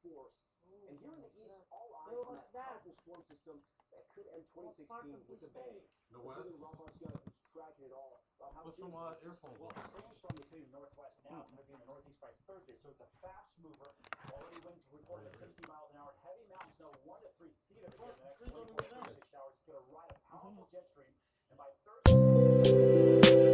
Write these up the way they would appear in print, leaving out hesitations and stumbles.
force. And here in the east, all eyes on that powerful storm system that could end 2016 with a bang. The West? Who's tracking it all. Put some earphones on. Storms from the city northwest now going to be in the northeast by Thursday, so it's a fast mover. Quality winds recorded at 60 miles an hour. Heavy mountains know 1 to 3 feet of it in the next 24 to 36 hours. It's going to ride a powerful jet stream, and by Thursday.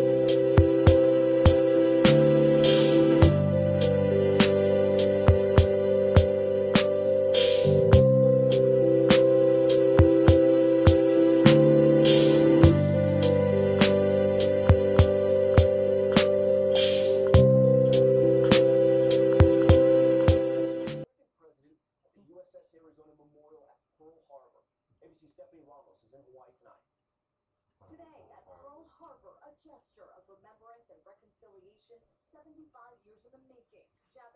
Today at Pearl Harbor, a gesture of remembrance and reconciliation 75 years in the making.